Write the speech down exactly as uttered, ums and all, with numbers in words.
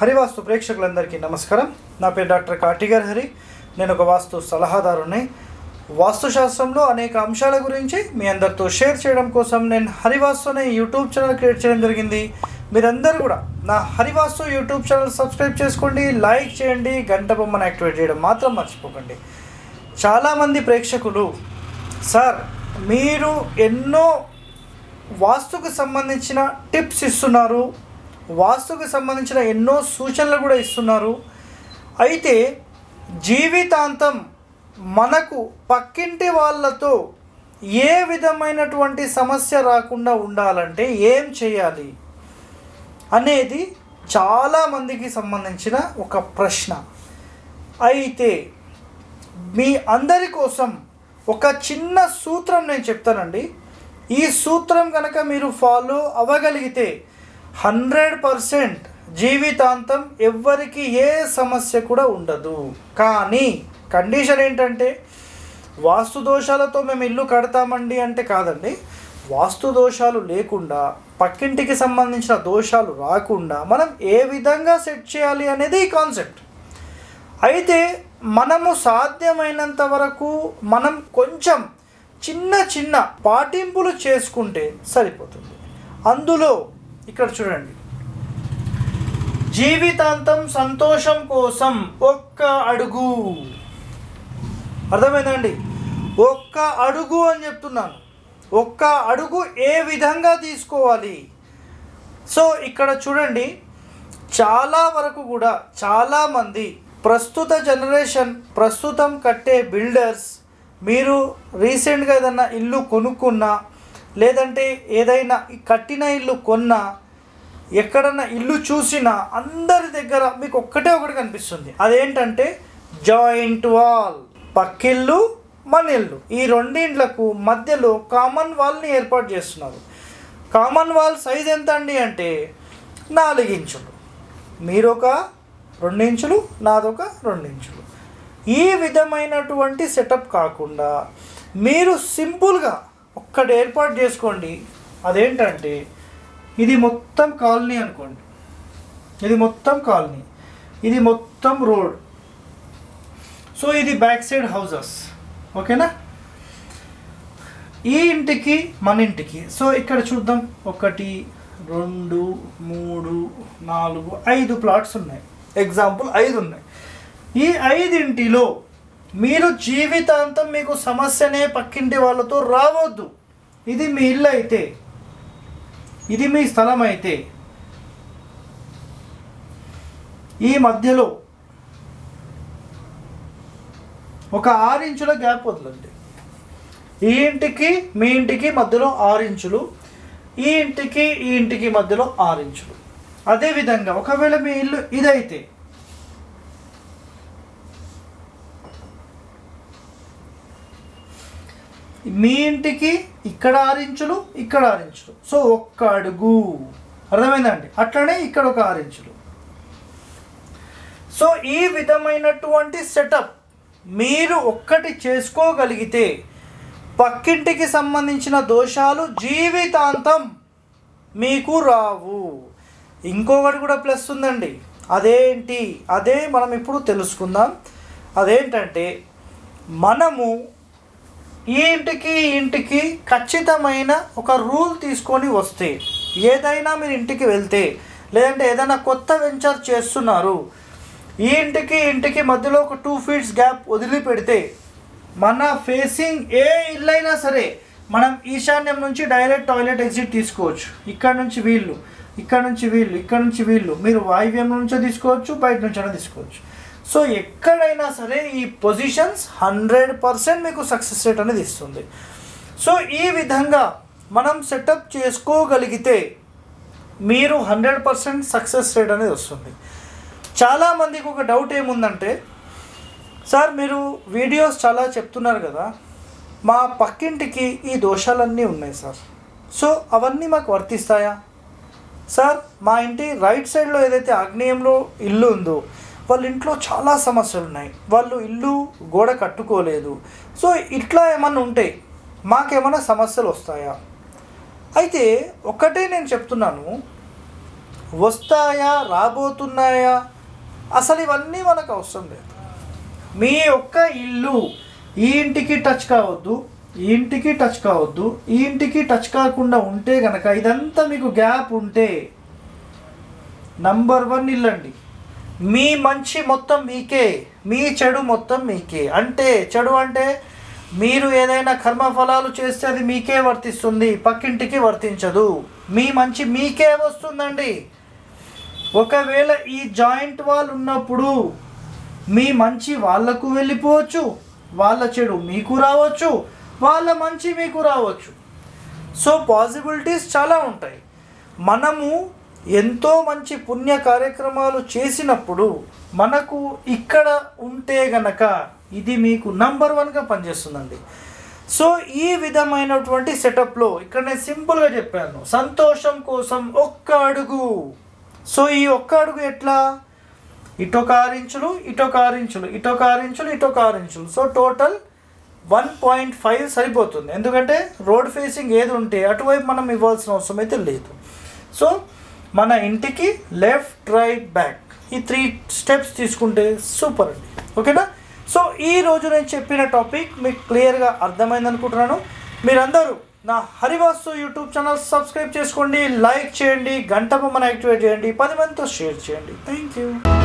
హరివాస్తు ప్రేక్షకులందరికీ నమస్కారం. నా పేరు డాక్టర్ కాటిగర్ హరి. నేను ఒక వాస్తు సలహాదారుని. వాస్తుశాస్త్రంలో అనేక అంశాల గురించి మీ అందరితో షేర్ చేయడం కోసం నేను హరివాస్తు అనే యూట్యూబ్ ఛానల్ క్రియేట్ చేయడం జరిగింది. మీరందరూ కూడా నా హరివాస్తు యూట్యూబ్ ఛానల్ సబ్స్క్రైబ్ చేసుకోండి, లైక్ చేయండి, గంట బొమ్మను యాక్టివేట్ చేయడం మాత్రం మర్చిపోకండి. చాలామంది ప్రేక్షకులు, సార్ మీరు ఎన్నో వాస్తుకు సంబంధించిన టిప్స్ ఇస్తున్నారు, వాస్తుకు సంబంధించిన ఎన్నో సూచనలు కూడా ఇస్తున్నారు. అయితే జీవితాంతం మనకు పక్కింటి వాళ్ళతో ఏ విధమైనటువంటి సమస్య రాకుండా ఉండాలంటే ఏం చేయాలి అనేది చాలామందికి సంబంధించిన ఒక ప్రశ్న. అయితే మీ అందరి కోసం ఒక చిన్న సూత్రం నేను చెప్తానండి. ఈ సూత్రం కనుక మీరు ఫాలో అవ్వగలిగితే హండ్రెడ్ పర్సెంట్ జీవితాంతం ఎవ్వరికి ఏ సమస్య కూడా ఉండదు. కానీ కండిషన్ ఏంటంటే వాస్తు దోషాలతో మేము ఇల్లు కడతామండి అంటే కాదండి. వాస్తు దోషాలు లేకుండా, పక్కింటికి సంబంధించిన దోషాలు రాకుండా మనం ఏ విధంగా సెట్ చేయాలి అనేది ఈ కాన్సెప్ట్. అయితే మనము సాధ్యమైనంత వరకు మనం కొంచెం చిన్న చిన్న పాటింపులు చేసుకుంటే సరిపోతుంది. అందులో ఇక్కడ చూడండి, జీవితాంతం సంతోషం కోసం ఒక్క అడుగు. అర్థమైందండి? ఒక్క అడుగు అని చెప్తున్నాను. ఒక్క అడుగు ఏ విధంగా తీసుకోవాలి? సో ఇక్కడ చూడండి, చాలా వరకు కూడా చాలామంది ప్రస్తుత జనరేషన్, ప్రస్తుతం కట్టే బిల్డర్స్, మీరు రీసెంట్గా ఏదైనా ఇల్లు కొనుక్కున్నా, లేదంటే ఏదైనా కట్టిన ఇల్లు కొన్నా, ఎక్కడన్నా ఇల్లు చూసినా అందరి దగ్గర మీకు ఒక్కటే ఒకటి కనిపిస్తుంది. అదేంటంటే జాయింట్ వాల్. పక్కిల్లు మన ఇల్లు, ఈ రెండింట్లకు మధ్యలో కామన్ వాల్ని ఏర్పాటు చేస్తున్నారు. కామన్ వాల్ సైజ్ ఎంత అండి అంటే నాలుగు ఇంచులు. మీరొక రెండు ఇంచులు, నాదొక రెండు ఇంచులు. ఈ విధమైనటువంటి సెటప్ కాకుండా మీరు సింపుల్గా ఒక్కటి ఏర్పాటు చేసుకోండి. అదేంటంటే ఇది మొత్తం కాలనీ అనుకోండి, ఇది మొత్తం కాలనీ, ఇది మొత్తం రోడ్. సో ఇది బ్యాక్ సైడ్ హౌసెస్, ఓకేనా? ఈ ఇంటికి మన ఇంటికి, సో ఇక్కడ చూద్దాం, ఒకటి రెండు మూడు నాలుగు ఐదు ప్లాట్స్ ఉన్నాయి. ఎగ్జాంపుల్ ఐదు ఉన్నాయి. ఈ ఐదింటిలో మీరు జీవితాంతం మీకు సమస్యనే పక్కింటి వాళ్ళతో రావద్దు. ఇది మీ ఇల్లు అయితే, ఇది మీ స్థలం అయితే, ఈ మధ్యలో ఒక ఆరు ఇంచుల గ్యాప్ వదలండి. ఈ ఇంటికి మీ ఇంటికి మధ్యలో ఆరు ఇంచులు, ఈ ఇంటికి ఈ ఇంటికి మధ్యలో ఆరు ఇంచులు. అదేవిధంగా ఒకవేళ మీ ఇల్లు ఇదైతే మీ ఇంటికి ఇక్కడ ఆరు ఇంచులు, ఇక్కడ ఆరు ఇంచులు. సో ఒక్క అడుగు. అర్థమైందండి? అట్లనే ఇక్కడ ఒక ఆరు ఇంచులు. సో ఈ విధమైనటువంటి సెటప్ మీరు ఒక్కటి చేసుకోగలిగితే పక్కింటికి సంబంధించిన దోషాలు జీవితాంతం మీకు రావు. ఇంకొకటి కూడా ప్లస్ ఉందండి. అదేంటి? అదే మనం ఇప్పుడు తెలుసుకుందాం. అదేంటంటే మనము ఈ ఇంటికి ఈ ఇంటికి ఖచ్చితమైన ఒక రూల్ తీసుకొని వస్తే, ఏదైనా మీరు ఇంటికి వెళ్తే, లేదంటే ఏదైనా కొత్త వెంచర్ చేస్తున్నారు, ఈ ఇంటికి ఇంటికి మధ్యలో ఒక టూ ఫీట్స్ గ్యాప్ వదిలిపెడితే, మన ఫేసింగ్ ఏ ఇల్లైనా సరే మనం ఈశాన్యం నుంచి డైరెక్ట్ టాయిలెట్ ఎగ్జిట్ తీసుకోవచ్చు. ఇక్కడ నుంచి వీళ్ళు, ఇక్కడ నుంచి వీళ్ళు, ఇక్కడ నుంచి వీళ్ళు, మీరు వాయువ్యం నుంచో తీసుకోవచ్చు, బయట నుంచైనా తీసుకోవచ్చు. సో ఎక్కడైనా సరే ఈ పొజిషన్స్ హండ్రెడ్ పర్సెంట్ మీకు సక్సెస్ రేట్ అనేది ఇస్తుంది. సో ఈ విధంగా మనం సెటప్ చేసుకోగలిగితే మీరు హండ్రెడ్ పర్సెంట్ సక్సెస్ రేట్ అనేది వస్తుంది. చాలామందికి ఒక డౌట్ ఏముందంటే, సార్ మీరు వీడియోస్ చాలా చెప్తున్నారు కదా, మా పక్కింటికి ఈ దోషాలన్నీ ఉన్నాయి సార్, సో అవన్నీ మాకు వర్తిస్తాయా? సార్ మా ఇంటి రైట్ సైడ్లో ఏదైతే ఆగ్నేయంలో ఇల్లు ఉందో వాళ్ళ ఇంట్లో చాలా సమస్యలు ఉన్నాయి, వాళ్ళు ఇల్లు గోడ కట్టుకోలేదు, సో ఇట్లా ఏమన్నా ఉంటే మాకేమైనా సమస్యలు వస్తాయా? అయితే ఒకటే నేను చెప్తున్నాను, వస్తాయా, రాబోతున్నాయా, అసలు ఇవన్నీ మనకు అవసరం లేదు. మీ యొక్క ఇల్లు ఈ ఇంటికి టచ్ కావద్దు, ఈ ఇంటికి టచ్ కావద్దు, ఈ ఇంటికి టచ్ కాకుండా ఉంటే కనుక, ఇదంతా మీకు గ్యాప్ ఉంటే నంబర్ వన్ ఇల్లు అండి. మీ మంచి మొత్తం మీకే, మీ చెడు మొత్తం మీకే. అంటే చెడు అంటే మీరు ఏదైనా కర్మఫలాలు చేస్తే అది మీకే వర్తిస్తుంది, పక్కింటికి వర్తించదు. మీ మంచి మీకే వస్తుందండి. ఒకవేళ ఈ జాయింట్ వాల్ ఉన్నప్పుడు మీ మంచి వాళ్ళకు వెళ్ళిపోవచ్చు, వాళ్ళ చెడు మీకు రావచ్చు, వాళ్ళ మంచి మీకు రావచ్చు. సో పాసిబిలిటీస్ చాలా ఉంటాయి. మనము ఎంతో మంచి పుణ్య కార్యక్రమాలు చేసినప్పుడు మనకు ఇక్కడ ఉంటే గనక ఇది మీకు నంబర్ వన్గా పనిచేస్తుందండి. సో ఈ విధమైనటువంటి సెటప్లో ఇక్కడ నేను సింపుల్గా చెప్పాను, సంతోషం కోసం ఒక్క అడుగు. సో ఈ ఒక్క అడుగు ఎట్లా, ఇటొక ఆరు ఇంచులు, ఇటొక ఆరు ఇంచులు, ఇటొక ఆరు ఇంచులు, ఇటొక ఆరు ఇంచులు. So total one point five సరిపోతుంది. ఎందుకంటే రోడ్ ఫేసింగ్ ఏది ఉంటే అటువైపు మనం ఇవ్వాల్సిన అవసరం అయితే లేదు. సో మన ఇంటికి లెఫ్ట్, రైట్, బ్యాక్ ఈ త్రీ స్టెప్స్ తీసుకుంటే సూపర్ అండి. ఓకేనా? సో ఈరోజు నేను చెప్పిన టాపిక్ మీకు క్లియర్గా అర్థమైంది అనుకుంటున్నాను. మీరందరూ నా హరివాస్తు యూట్యూబ్ ఛానల్ సబ్స్క్రైబ్ చేసుకోండి, లైక్ చేయండి, గంట బొమ్మను యాక్టివేట్ చేయండి, పది మందితో షేర్ చేయండి. Thank you.